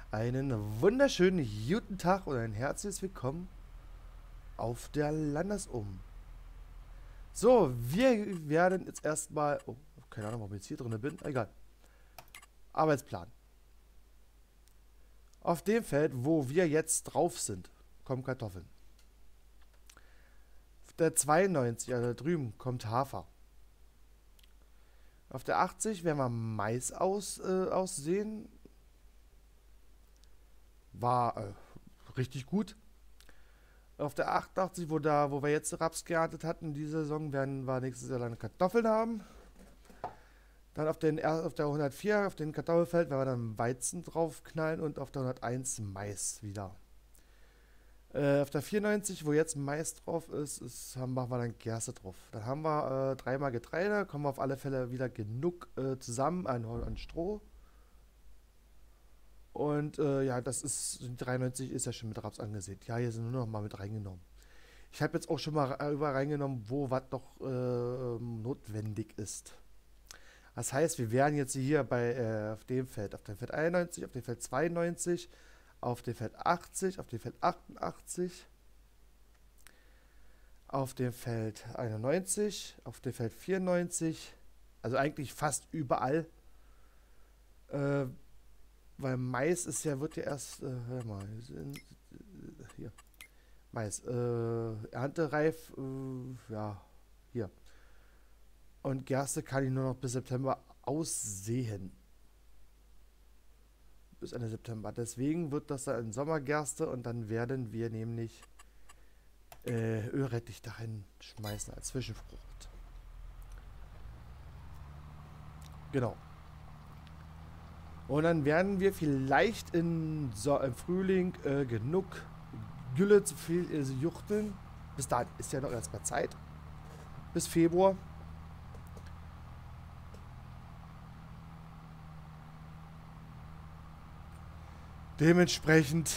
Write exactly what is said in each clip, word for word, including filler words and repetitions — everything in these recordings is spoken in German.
Einen wunderschönen guten Tag und ein herzliches Willkommen auf der Landesum. So, wir werden jetzt erstmal. Oh, keine Ahnung, warum ich jetzt hier drin bin. Egal. Arbeitsplan. Auf dem Feld, wo wir jetzt drauf sind, kommen Kartoffeln. Auf der zweiundneunzig, also da drüben, kommt Hafer. Auf der achtzig werden wir Mais aus, äh, aussehen. War äh, richtig gut. Auf der achtundachtzig, wo, da, wo wir jetzt Raps geerntet hatten, diese Saison, werden wir nächstes Jahr dann Kartoffeln haben. Dann auf, den, auf der hundertvier, auf den Kartoffelfeld, werden wir dann Weizen draufknallen und auf der hunderteins Mais wieder. Äh, auf der vierundneunzig, wo jetzt Mais drauf ist, ist haben, machen wir dann Gerste drauf. Dann haben wir äh, dreimal Getreide, kommen wir auf alle Fälle wieder genug äh, zusammen an, an Stroh. Und äh, ja, das ist, dreiundneunzig ist ja schon mit Raps angesehen. Ja, hier sind nur noch mal mit reingenommen. Ich habe jetzt auch schon mal über reingenommen, wo was noch äh, notwendig ist. Das heißt, wir wären jetzt hier bei äh, auf dem Feld, auf dem Feld einundneunzig, auf dem Feld zweiundneunzig, auf dem Feld achtzig, auf dem Feld achtundachtzig, auf dem Feld einundneunzig, auf dem Feld vierundneunzig, also eigentlich fast überall. Äh, Weil Mais ist ja, wird ja erst, äh, hör mal, hier, Mais, äh, erntereif, äh, ja, hier. Und Gerste kann ich nur noch bis September aussehen. Bis Ende September. Deswegen wird das dann Sommergerste und dann werden wir nämlich äh, Ölrettich dahin schmeißen als Zwischenfrucht. Genau. Und dann werden wir vielleicht in so, im Frühling äh, genug Gülle zu viel äh, juchteln. Bis dahin ist ja noch erstmal Zeit. Bis Februar. Dementsprechend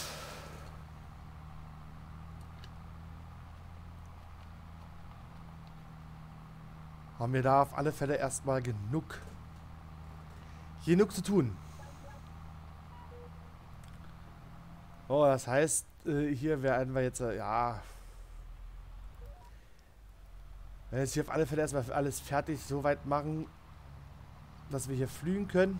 haben wir da auf alle Fälle erstmal genug, genug zu tun. Oh, das heißt, äh, hier werden wir jetzt, äh, ja, wenn wir jetzt hier auf alle Fälle erstmal alles fertig so weit machen, dass wir hier flügen können.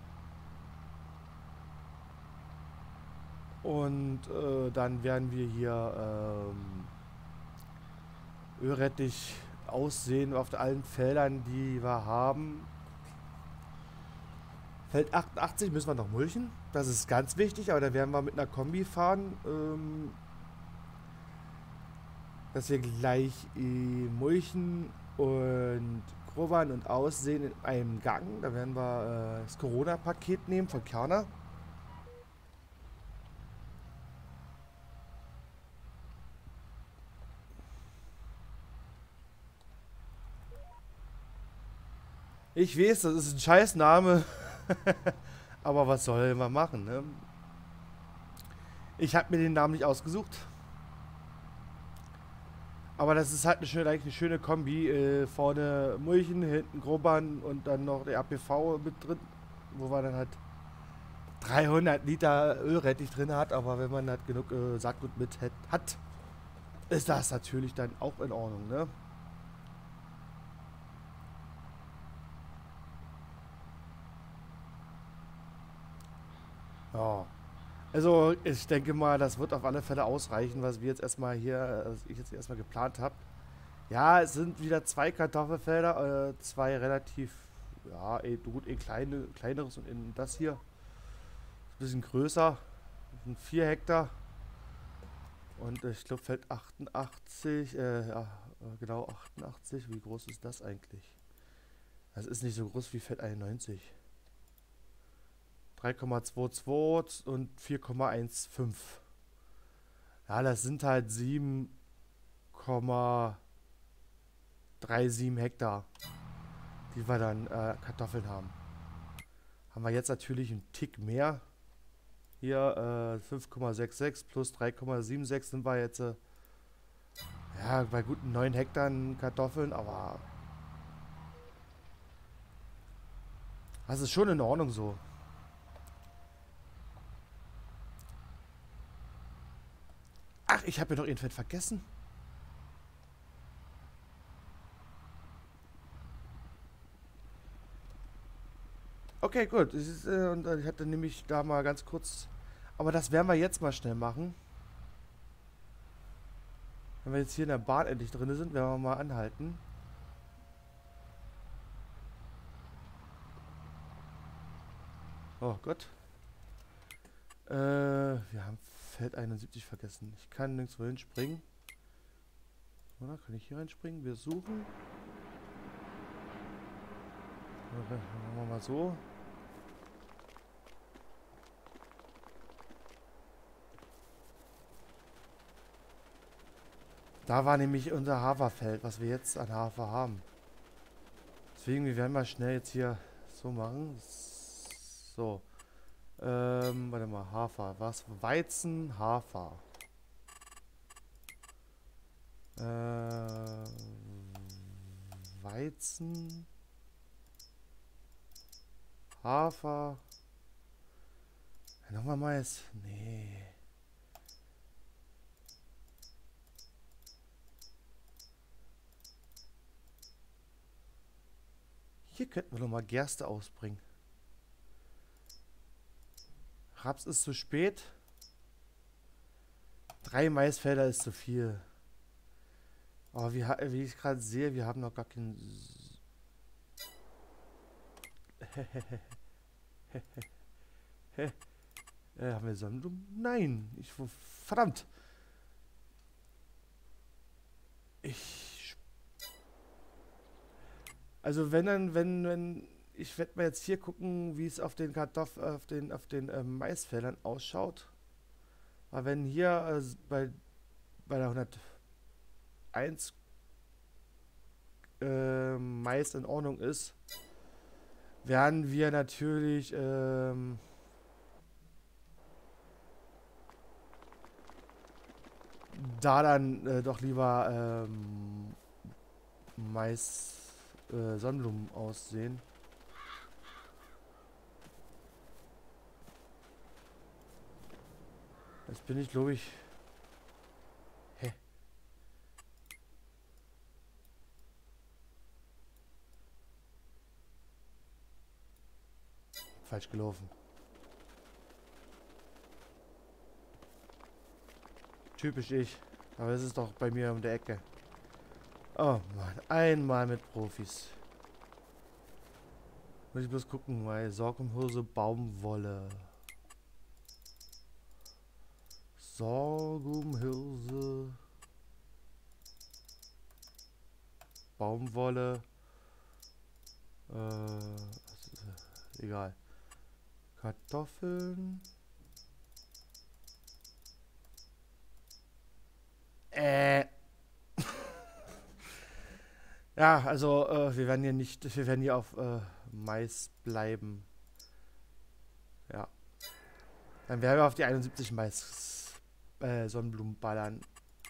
Und äh, dann werden wir hier ähm, Ölrettich aussehen auf allen Feldern, die wir haben. Feld achtundachtzig müssen wir noch mulchen. Das ist ganz wichtig, aber da werden wir mit einer Kombi fahren. Ähm, dass wir gleich äh, mulchen und grubbern und aussehen in einem Gang. Da werden wir äh, das Corona-Paket nehmen von Körner. Ich weiß, das ist ein Scheißname. Aber was soll man machen, ne? Ich habe mir den Namen nicht ausgesucht. Aber das ist halt eine schöne, eigentlich eine schöne Kombi. Äh, vorne Mulchen, hinten Grubbern und dann noch der A P V mit drin. Wo man dann halt dreihundert Liter Ölrettich drin hat. Aber wenn man halt genug äh, Saatgut mit hat, ist das natürlich dann auch in Ordnung, ne? Ja. Also ich denke mal, das wird auf alle Fälle ausreichen, was wir jetzt erstmal hier, was ich jetzt erstmal geplant habe. Ja, es sind wieder zwei Kartoffelfelder, äh, zwei relativ, ja, eh, gut, eh kleine, kleineres und in das hier. Ist ein bisschen größer, das sind vier Hektar. Und äh, ich glaube Feld achtundachtzig, äh, ja, äh, genau achtundachtzig, wie groß ist das eigentlich? Das ist nicht so groß wie Feld einundneunzig. drei Komma zweiundzwanzig und vier Komma fünfzehn. Ja, das sind halt sieben Komma siebenunddreißig Hektar, die wir dann äh, Kartoffeln haben. Haben wir jetzt natürlich einen Tick mehr. Hier äh, fünf Komma sechsundsechzig plus drei Komma sechsundsiebzig sind wir jetzt äh, ja, bei guten neun Hektar Kartoffeln, aber das ist schon in Ordnung so. Ach, ich habe ja noch irgendwas vergessen. Okay, gut. Das ist, äh, und ich hatte nämlich da mal ganz kurz... Aber das werden wir jetzt mal schnell machen. Wenn wir jetzt hier in der Bahn endlich drin sind, werden wir mal anhalten. Oh Gott. Äh, wir haben Feld einundsiebzig vergessen. Ich kann nirgendwo hinspringen. Oder kann ich hier reinspringen? Wir suchen. Okay, machen wir mal so. Da war nämlich unser Haferfeld, was wir jetzt an Hafer haben. Deswegen, wir werden mal schnell jetzt hier so machen. So. Ähm, warte mal, Hafer. Was? Weizen, Hafer. Äh, Weizen, Hafer. Ja, nochmal Mais. Nee. Hier könnten wir noch mal Gerste ausbringen. Raps ist zu spät. Drei Maisfelder ist zu viel. Aber wie, wie ich gerade sehe, wir haben noch gar keinen... äh, haben wir Sonnenblumen? Nein. Ich, verdammt. Ich... Also wenn dann, wenn, wenn... Ich werde mal jetzt hier gucken, wie es auf den Kartoffeln, auf den, auf den äh, Maisfeldern ausschaut. Aber wenn hier äh, bei, bei der hunderteins äh, Mais in Ordnung ist, werden wir natürlich ähm, da dann äh, doch lieber ähm, Mais äh, Sonnenblumen aussehen. Jetzt bin ich, glaube ich... Hä? Falsch gelaufen. Typisch ich. Aber es ist doch bei mir um der Ecke. Oh Mann, einmal mit Profis. Muss ich bloß gucken, weil Sorghumhülse, Baumwolle. Sorghumhülse. Baumwolle. Äh, egal. Kartoffeln. Äh. Ja, also äh, wir werden hier nicht, wir werden hier auf äh, Mais bleiben. Ja. Dann werden wir auf die einundsiebzig Mais äh, Sonnenblumen ballern.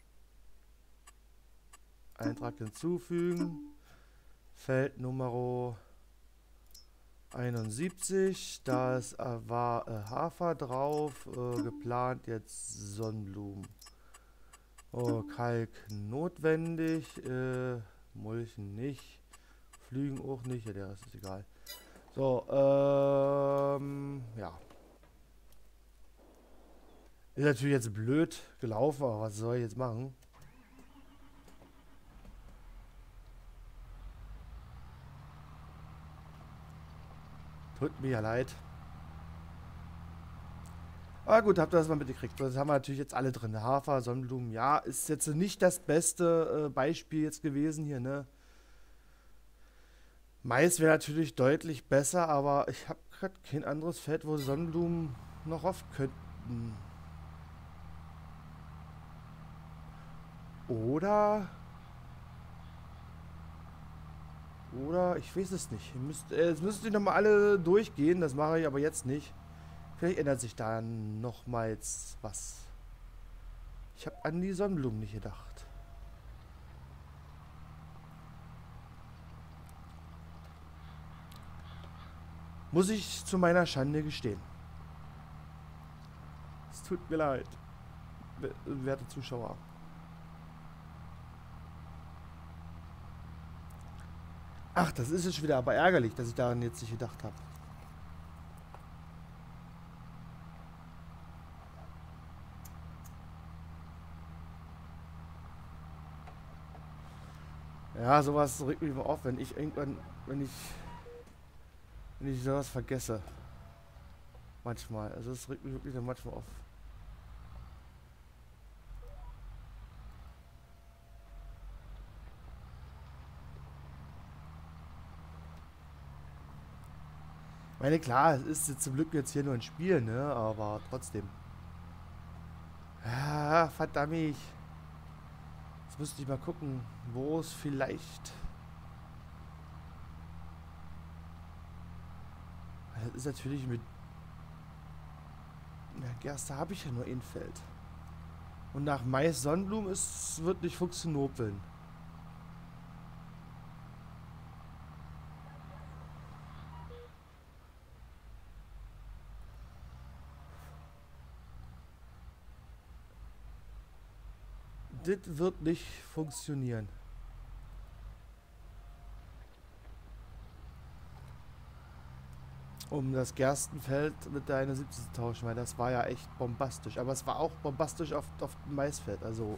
Eintrag hinzufügen. Feld Nummer einundsiebzig. Da ist, äh, war äh, Hafer drauf. Äh, geplant jetzt Sonnenblumen. Oh, Kalk notwendig. Äh, Mulchen nicht. Flügen auch nicht. Ja, der Rest ist egal. So, ähm, ja. Ist natürlich jetzt blöd gelaufen, aber was soll ich jetzt machen? Tut mir ja leid. Aber gut, habt ihr das mal mitgekriegt. Das haben wir natürlich jetzt alle drin. Hafer, Sonnenblumen, ja, ist jetzt nicht das beste äh, Beispiel jetzt gewesen hier, ne? Mais wäre natürlich deutlich besser, aber ich habe gerade kein anderes Feld, wo Sonnenblumen noch oft könnten. Oder... Oder, ich weiß es nicht. Ihr müsst, äh, jetzt müsst ihr nochmal alle durchgehen, das mache ich aber jetzt nicht. Vielleicht ändert sich da nochmals was. Ich habe an die Sonnenblumen nicht gedacht. Muss ich zu meiner Schande gestehen. Es tut mir leid. werte Zuschauer. Ach, das ist jetzt wieder aber ärgerlich, dass ich daran jetzt nicht gedacht habe. Ja, sowas regt mich immer auf, wenn ich irgendwann, wenn ich, wenn ich sowas vergesse. Manchmal. Also es regt mich wirklich dann manchmal auf. Ich meine, klar, es ist jetzt zum Glück jetzt hier nur ein Spiel, ne? Aber trotzdem. Ah, verdammt. Jetzt müsste ich mal gucken, wo es vielleicht... Das ist natürlich mit... Ja, Gerste habe ich ja nur in Feld. Und nach Mais Sonnenblumen ist, wird nicht funktionieren. Das wird nicht funktionieren. Um das Gerstenfeld mit der einundsiebzig zu tauschen, weil das war ja echt bombastisch. Aber es war auch bombastisch auf, auf dem Maisfeld, also...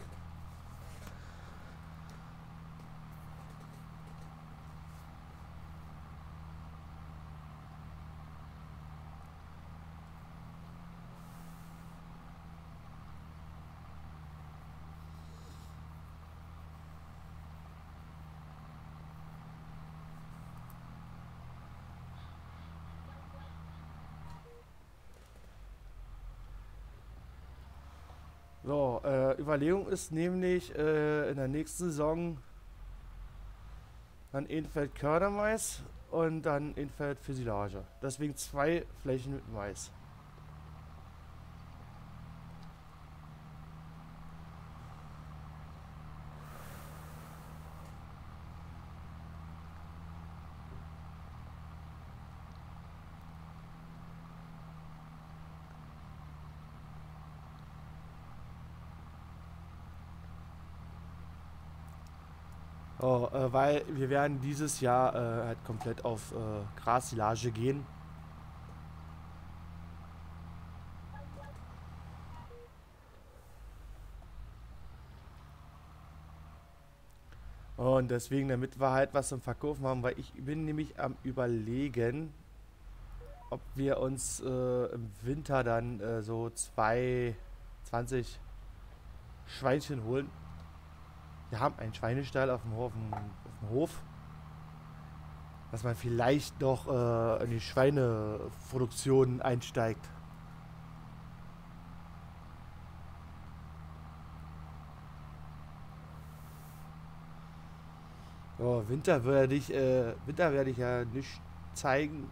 So, äh, Überlegung ist nämlich äh, in der nächsten Saison dann Enfeld Körnermais und dann Enfeld für Silage. Deswegen zwei Flächen mit Mais. Oh, äh, weil wir werden dieses Jahr äh, halt komplett auf äh, Grassilage gehen. Und deswegen, damit wir halt was zum Verkaufen haben, weil ich bin nämlich am Überlegen, ob wir uns äh, im Winter dann äh, so zwei, zwanzig Schweinchen holen. Wir haben einen Schweinestall auf dem Hof, auf dem Hof, dass man vielleicht noch äh, in die Schweineproduktion einsteigt. So, Winter werde ich, äh, Winter werde ich ja nicht zeigen.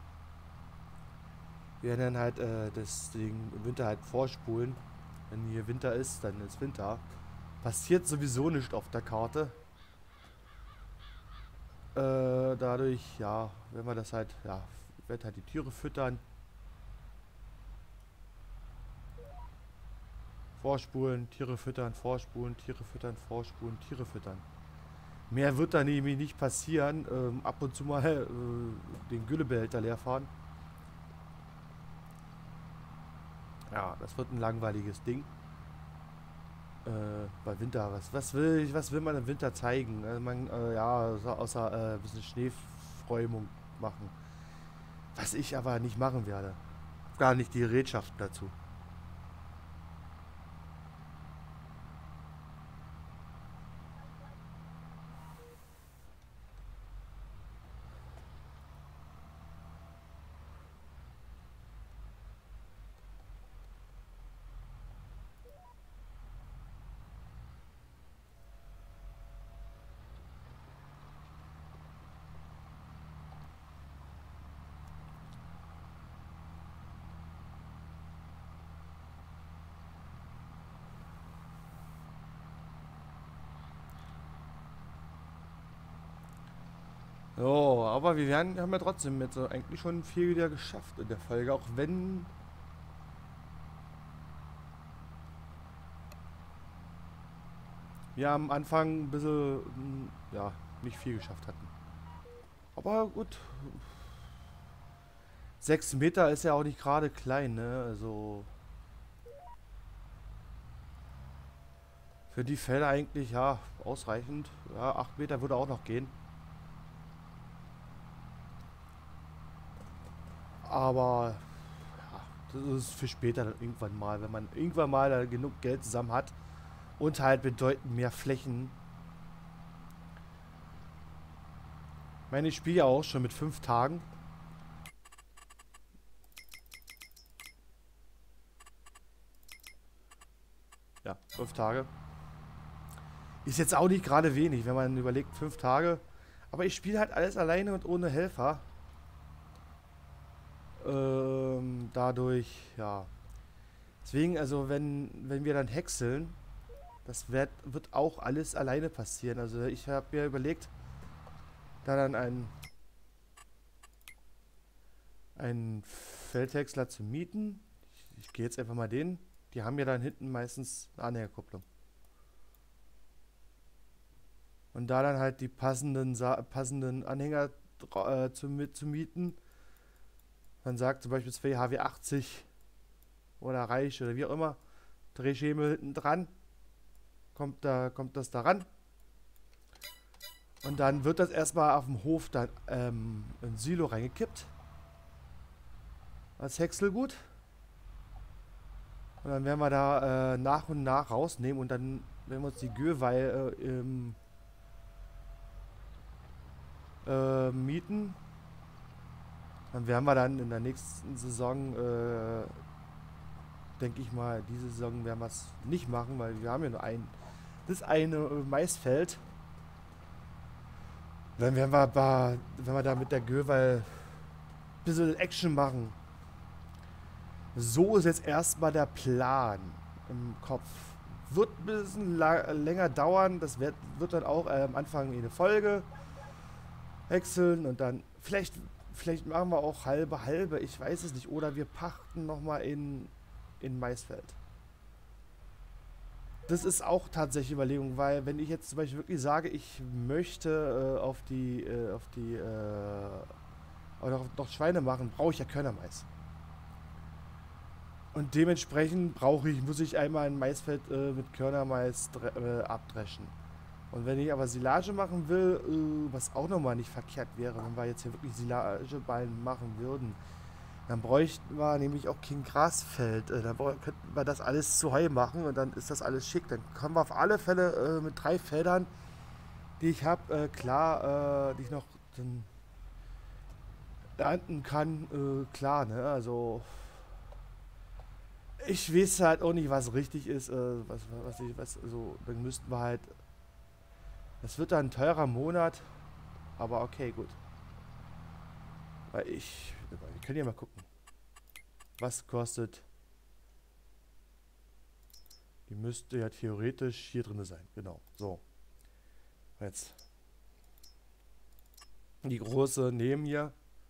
Wir werden dann halt äh, das Ding im Winter halt vorspulen. Wenn hier Winter ist, dann ist Winter. Passiert sowieso nicht auf der Karte. Äh, dadurch, ja, wenn wir das halt, ja, wird halt die Tiere füttern. Vorspulen, Tiere füttern, vorspulen, Tiere füttern, vorspulen, Tiere füttern. Mehr wird da nämlich nicht passieren. Ähm, ab und zu mal äh, den Güllebehälter leer fahren. Ja, das wird ein langweiliges Ding. Äh, bei Winter, was, was will ich, was will man im Winter zeigen? Also man, äh, ja, außer äh, ein bisschen Schneefräumung machen. Was ich aber nicht machen werde. Gar nicht die Gerätschaften dazu. So, aber wir werden, haben ja trotzdem jetzt so eigentlich schon viel wieder geschafft in der Folge, auch wenn wir am Anfang ein bisschen, mm, ja, nicht viel geschafft hatten. Aber gut, sechs Meter ist ja auch nicht gerade klein, ne? Also für die Felder eigentlich, ja, ausreichend. Ja, acht Meter würde auch noch gehen. Aber ja, das ist für später dann irgendwann mal, wenn man irgendwann mal da genug Geld zusammen hat und halt bedeutend mehr Flächen. Ich meine, ich spiele ja auch schon mit fünf Tagen. Ja, fünf Tage. Ist jetzt auch nicht gerade wenig, wenn man überlegt, fünf Tage. Aber ich spiele halt alles alleine und ohne Helfer. Ähm, dadurch, ja. Deswegen, also wenn, wenn wir dann häckseln, das wird, wird auch alles alleine passieren. Also ich habe mir überlegt, da dann ein, ein Feldhäcksler zu mieten. Ich, ich gehe jetzt einfach mal den. Die haben ja dann hinten meistens eine Anhängerkupplung. Und da dann halt die passenden, Sa passenden Anhänger äh, zu, mit, zu mieten. Man sagt zum Beispiel zwei H W achtzig oder Reich oder wie auch immer. Drehschemel hinten dran. Kommt, da, kommt das da ran. Und dann wird das erstmal auf dem Hof dann ähm, in Silo reingekippt. Als Häckselgut. Und dann werden wir da äh, nach und nach rausnehmen und dann werden wir uns die Göweih äh, im, äh, mieten. Dann werden wir dann in der nächsten Saison, äh, denke ich mal, diese Saison werden wir es nicht machen, weil wir haben ja nur ein, das eine äh, Maisfeld. Dann werden wir, aber, wenn wir da mit der Göweih ein bisschen Action machen. So ist jetzt erstmal der Plan im Kopf. Wird ein bisschen länger dauern. Das wird, wird dann auch äh, am Anfang eine Folge wechseln und dann vielleicht, vielleicht machen wir auch halbe halbe. Ich weiß es nicht. Oder wir pachten nochmal in, in Maisfeld. Das ist auch tatsächlich Überlegung, weil wenn ich jetzt zum Beispiel wirklich sage, ich möchte äh, auf die, äh, auf die, äh, oder noch, noch Schweine machen, brauche ich ja Körnermais. Und dementsprechend brauche ich, muss ich einmal ein Maisfeld äh, mit Körnermais äh, abdreschen. Und wenn ich aber Silage machen will, äh, was auch nochmal nicht verkehrt wäre, wenn wir jetzt hier wirklich Silageballen machen würden, dann bräuchten wir nämlich auch kein Grasfeld. Äh, dann könnten wir das alles zu Heu machen und dann ist das alles schick. Dann kommen wir auf alle Fälle äh, mit drei Feldern, die ich habe, äh, klar, äh, die ich noch dann ernten kann, äh, klar, ne? Also ich weiß halt auch nicht, was richtig ist, äh, was, was ich, was, also, dann müssten wir halt, das wird dann ein teurer Monat, aber okay, gut. Weil ich, wir können ja mal gucken, was kostet, die müsste ja theoretisch hier drin sein, genau, so. Jetzt, die große neben hier,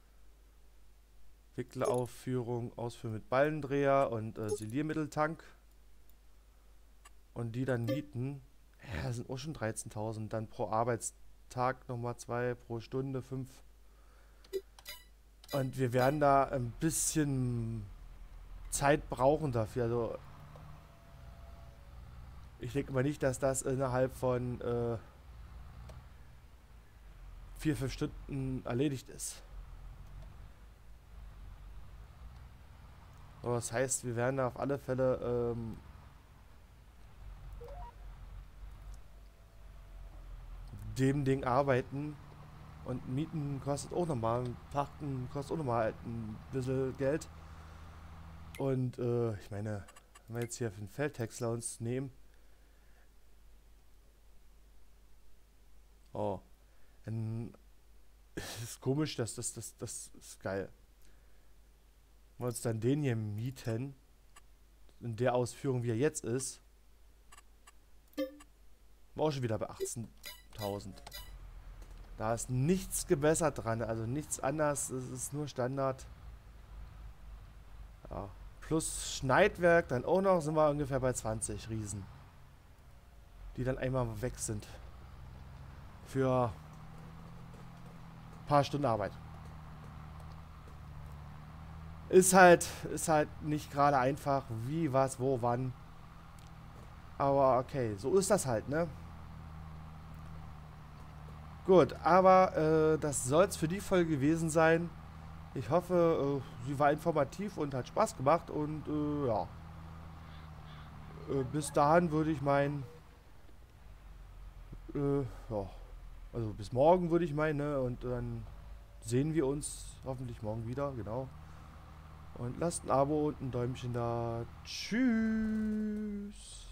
Wickelaufführung, Ausführung mit Ballendreher und äh, Siliermitteltank. Und die dann mieten, ja, sind auch schon dreizehntausend. Dann pro Arbeitstag nochmal zwei, pro Stunde fünf. Und wir werden da ein bisschen Zeit brauchen dafür. Also ich denke mal nicht, dass das innerhalb von äh, vier, fünf Stunden erledigt ist. Aber das heißt, wir werden da auf alle Fälle ähm, dem Ding arbeiten. Und Mieten kostet auch nochmal, Pachten kostet auch nochmal ein bisschen Geld. Und äh, ich meine, wenn wir jetzt hier für den Feldhäcksler uns nehmen. Oh, dann ist komisch, dass das, das, das ist geil. Wenn wir uns dann den hier mieten, in der Ausführung, wie er jetzt ist, war auch schon wieder bei achtzehntausend. Da ist nichts gebessert dran, also nichts anders, es ist nur Standard. Ja. Plus Schneidwerk, dann auch noch, sind wir ungefähr bei zwanzig Riesen. die dann einmal weg sind. Für ein paar Stunden Arbeit. Ist halt, ist halt nicht gerade einfach, wie, was, wo, wann. Aber okay, so ist das halt, ne? Gut, aber äh, das soll es für die Folge gewesen sein. Ich hoffe, äh, sie war informativ und hat Spaß gemacht und äh, ja. Äh, bis dahin würde ich meinen, äh, ja, also bis morgen würde ich meinen, ne? Und dann sehen wir uns hoffentlich morgen wieder, genau. Und lasst ein Abo und ein Däumchen da. Tschüss.